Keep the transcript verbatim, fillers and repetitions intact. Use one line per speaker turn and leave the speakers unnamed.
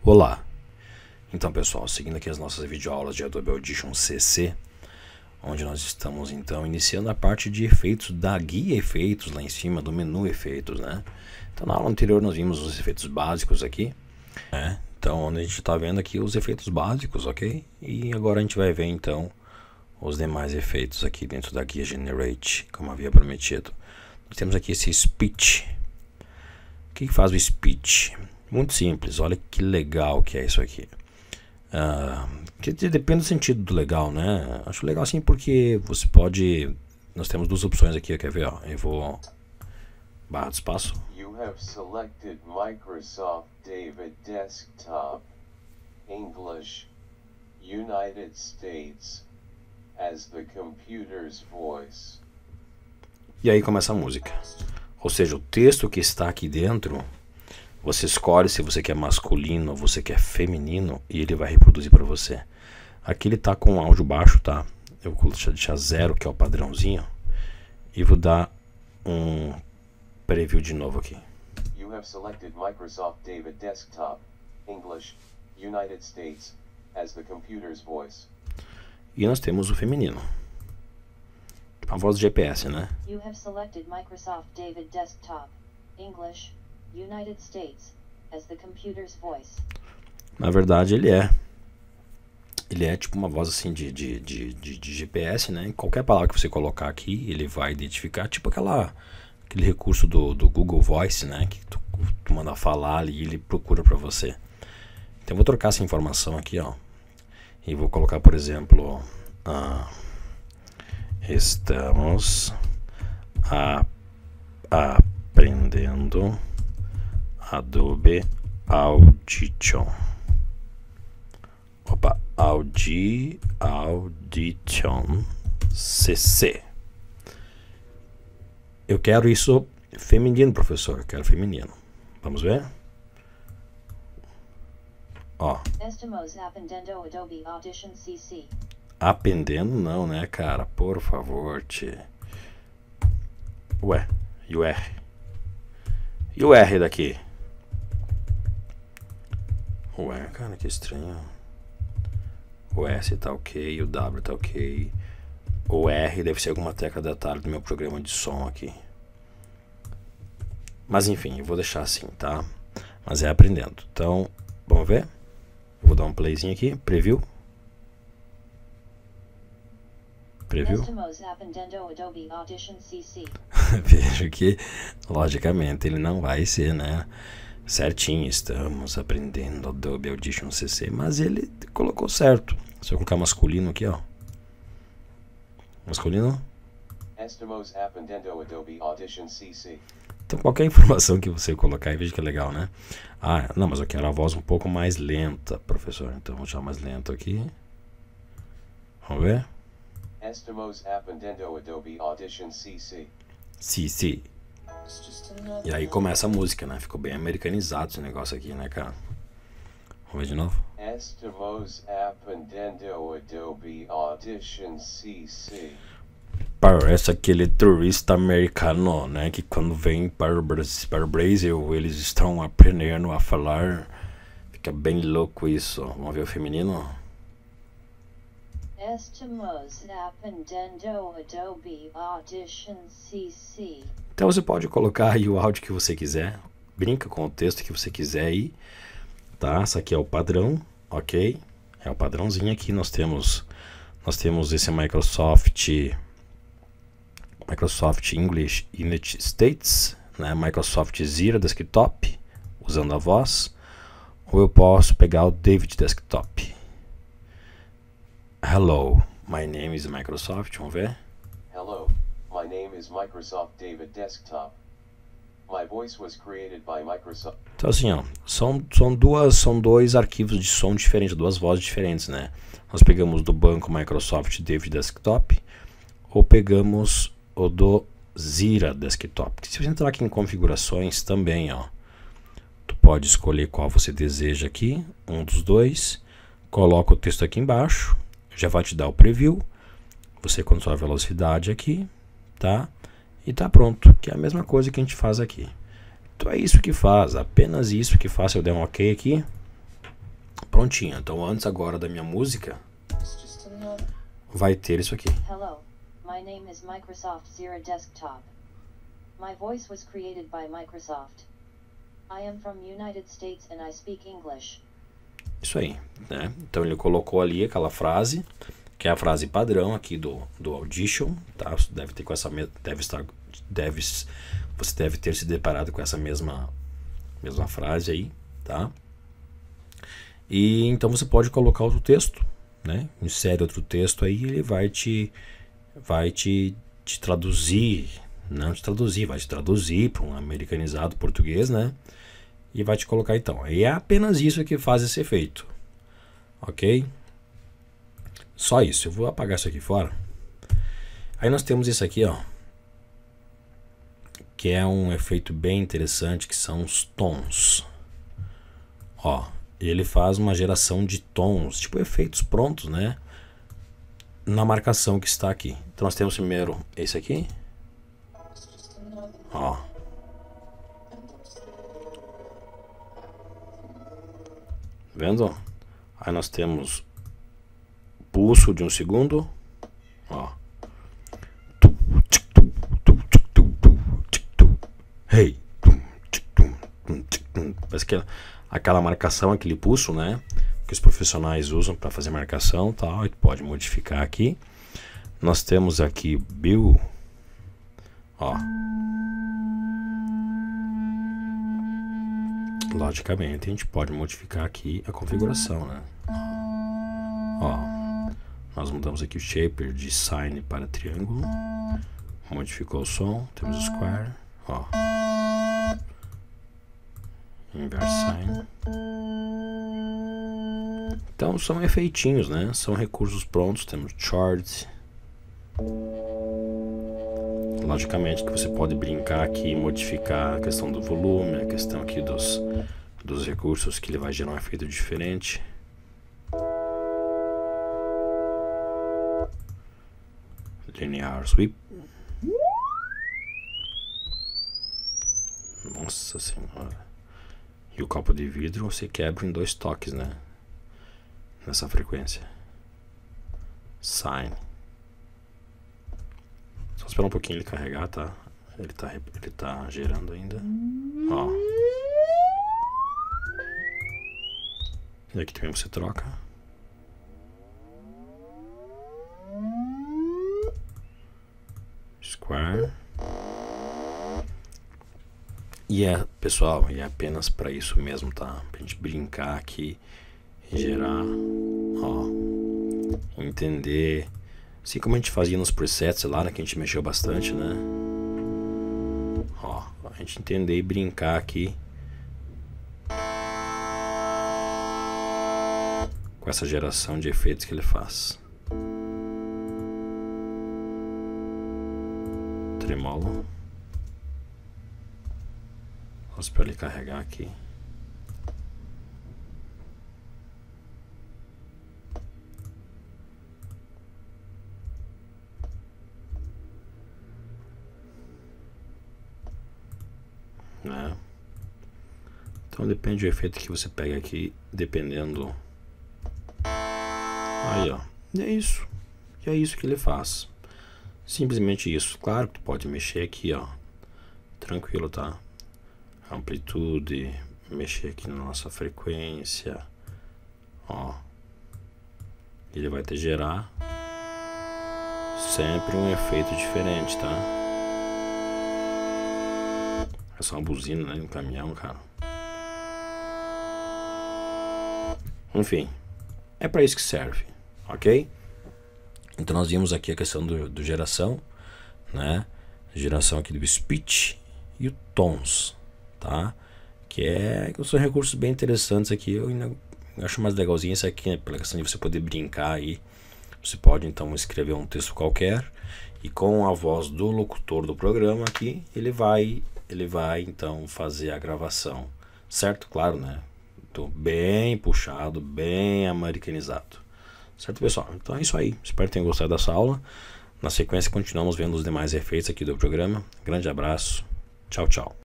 Olá! Então pessoal, seguindo aqui as nossas videoaulas de Adobe Audition C C, onde nós estamos então iniciando a parte de efeitos da guia efeitos lá em cima do menu efeitos, né? Então na aula anterior nós vimos os efeitos básicos aqui, né? Então onde a gente está vendo aqui os efeitos básicos, ok? E agora a gente vai ver então os demais efeitos aqui dentro da guia Generate, como havia prometido. Nós temos aqui esse Speech. O que, que faz o Speech? Muito simples, olha que legal que é isso aqui. Uh, que depende do sentido do legal, né? Acho legal assim porque você pode... Nós temos duas opções aqui, quer ver? Ó, eu vou... Barra de espaço.
You have selected Microsoft David Desktop, English, United States, as the computer's voice.
E aí começa a música. Ou seja, o texto que está aqui dentro, você escolhe se você quer masculino ou você quer feminino e ele vai reproduzir para você. Aqui ele está com áudio baixo, tá? Eu vou deixar zero, que é o padrãozinho, e vou dar um preview de novo aqui.
You have selected Microsoft David Desktop, English, United States, as the computer's voice.
E nós temos o feminino. A voz do G P S, né?
You have selected Microsoft David Desktop, English, United States, as the computer's voice.
Na verdade ele é. Ele é tipo uma voz assim de, de, de, de, de G P S, né? Qualquer palavra que você colocar aqui, ele vai identificar. Tipo aquela, aquele recurso do, do Google Voice, né? Que tu, tu manda falar ali e ele procura para você. Então eu vou trocar essa informação aqui, ó. E vou colocar, por exemplo... Uh, Estamos a, aprendendo Adobe Audition. Opa, Audi, Audition C C. Eu quero isso feminino, professor. Eu quero feminino. Vamos ver? Ó.
Estamos aprendendo Adobe Audition C C.
Aprendendo não, né, cara? Por favor, tchê. Ué, e o R? E o R daqui? Ué, cara, que estranho. O S tá ok, o W tá ok. O R deve ser alguma tecla de atalho do meu programa de som aqui. Mas enfim, eu vou deixar assim, tá? Mas é aprendendo. Então, vamos ver? Vou dar um playzinho aqui, preview. Preview. Vejo que, logicamente, ele não vai ser, né, certinho. Estamos aprendendo Adobe Audition C C, mas ele colocou certo. Se eu colocar masculino aqui, ó. Masculino.
Estamos aprendendo Adobe Audition C C.
Então, qualquer informação que você colocar, veja que é legal, né? Ah, não, mas eu quero a voz um pouco mais lenta, professor. Então, vou deixar mais lento aqui. Vamos ver?
Estamos aprendendo Adobe Audition C C.
C C. E aí começa a música, né? Ficou bem americanizado esse negócio aqui, né, cara? Vamos ver de novo?
Estamos aprendendo Adobe Audition C C.
Parece aquele turista americano, né? Que quando vem para o Brasil, para o Brasil, eles estão aprendendo a falar. Fica bem louco isso. Vamos ver o feminino?
Estamos aprendendo Adobe Audition C C.
Então você pode colocar aí o áudio que você quiser, brinca com o texto que você quiser aí, tá? Esse aqui é o padrão, ok? É o padrãozinho aqui. Nós temos, nós temos esse Microsoft, Microsoft English United States, né? Microsoft Zira Desktop, usando a voz, ou eu posso pegar o David Desktop. Hello, my name is Microsoft. Vamos ver?
Hello, my name is Microsoft David Desktop. My voice was created by Microsoft.
Então assim, ó, são, são, duas, são dois arquivos de som diferentes, duas vozes diferentes, né? Nós pegamos do banco Microsoft David Desktop ou pegamos o do Zira Desktop. Se você entrar aqui em configurações também, ó, tu pode escolher qual você deseja aqui, um dos dois, coloca o texto aqui embaixo. Já vai te dar o preview, você controla a velocidade aqui, tá? E tá pronto, que é a mesma coisa que a gente faz aqui. Então é isso que faz, apenas isso que faz. Se eu der um ok aqui, Prontinho. Então antes agora da minha música vai ter isso aqui.
Hello, my name is Microsoft Zero Desktop. My voice was created by Microsoft. I am from United States and I speak English.
Isso aí, né? Então ele colocou ali aquela frase, que é a frase padrão aqui do, do Audition, tá? Você deve ter com essa deve estar deve você deve ter se deparado com essa mesma mesma frase aí, tá? E então você pode colocar outro texto, né? Insere outro texto aí, ele vai te vai te, te traduzir, não te traduzir, vai te traduzir para um americanizado português, né? E vai te colocar então. E é apenas isso que faz esse efeito, ok? Só isso. Eu vou apagar isso aqui fora. Aí nós temos isso aqui, ó, que é um efeito bem interessante, que são os tons. Ó, ele faz uma geração de tons, tipo efeitos prontos, né? Na marcação que está aqui. Então nós temos primeiro esse aqui. Ó. Vendo? Aí nós temos pulso de um segundo. Ó. Hey. Parece que aquela marcação, aquele pulso, né? Que os profissionais usam para fazer marcação, tal. E pode modificar aqui. Nós temos aqui Bill. Ó. Logicamente, a gente pode modificar aqui a configuração, né? Ó, nós mudamos aqui o shaper de sine para triângulo, modificou o som, temos o square, ó, inverse sine. Então são efeitinhos, né? São recursos prontos, temos chart. Logicamente que você pode brincar aqui e modificar a questão do volume, a questão aqui dos, dos recursos, que ele vai gerar um efeito diferente. Linear sweep. Nossa senhora. E o copo de vidro você quebra em dois toques, né? Nessa frequência. Sine. Só esperar um pouquinho ele carregar, tá? Ele tá, ele tá gerando ainda. Ó. E aqui também você troca. Square. E é, pessoal, e é apenas para isso mesmo, tá? Pra gente brincar aqui e gerar, ó, entender. Assim como a gente fazia nos presets lá, né, que a gente mexeu bastante, né? Ó, a gente entender e brincar aqui com essa geração de efeitos que ele faz. Tremolo. Vamos para ele carregar aqui. Né? Então depende do efeito que você pega aqui, dependendo. Aí, ó, e é isso. E é isso que ele faz. Simplesmente isso. Claro que tu pode mexer aqui, ó, tranquilo, tá? Amplitude, mexer aqui na nossa frequência, ó. Ele vai te gerar sempre um efeito diferente, tá? É só uma buzina, né, no caminhão, cara. Enfim, é para isso que serve, ok? Então nós vimos aqui a questão do, do geração, né? Geração aqui do speech e o tons, tá? Que é que são recursos bem interessantes aqui. Eu ainda acho mais legalzinho isso aqui, né? Pela questão de você poder brincar aí. Você pode então escrever um texto qualquer e com a voz do locutor do programa aqui, ele vai ele vai então fazer a gravação, certo? Claro, né? Tô bem puxado, bem americanizado, certo, pessoal? Então é isso aí, espero que tenham gostado dessa aula. Na sequência continuamos vendo os demais efeitos aqui do programa. Grande abraço, tchau, tchau.